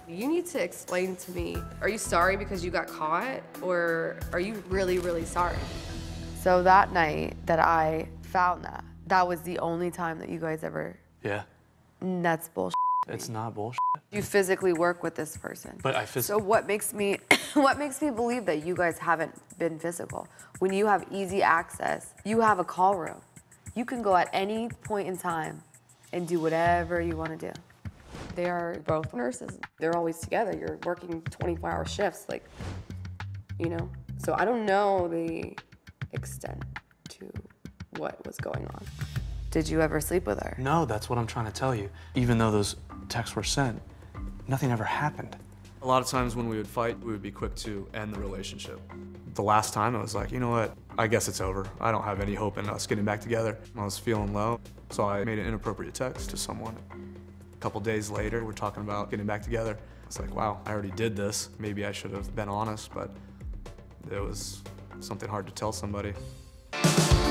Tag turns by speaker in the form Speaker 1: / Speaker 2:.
Speaker 1: You need to explain to me, are you sorry because you got caught, or are you really, really sorry? So that night that I found that was the only time that you guys ever...
Speaker 2: Yeah.
Speaker 1: That's bullshit.
Speaker 2: It's not bullshit.
Speaker 1: You physically work with this person.
Speaker 2: But
Speaker 1: So what makes me believe that you guys haven't been physical? When you have easy access, you have a call room. You can go at any point in time and do whatever you want to do. They are both nurses. They're always together. You're working 24-hour shifts, like, you know? So I don't know the extent to what was going on. Did you ever sleep with her?
Speaker 2: No, that's what I'm trying to tell you. Even though those texts were sent, nothing ever happened.
Speaker 3: A lot of times when we would fight, we would be quick to end the relationship. The last time I was like, you know what, I guess it's over. I don't have any hope in us getting back together. I was feeling low, so I made an inappropriate text to someone. A couple days later, we're talking about getting back together. It's like, wow, I already did this. Maybe I should have been honest, but it was something hard to tell somebody.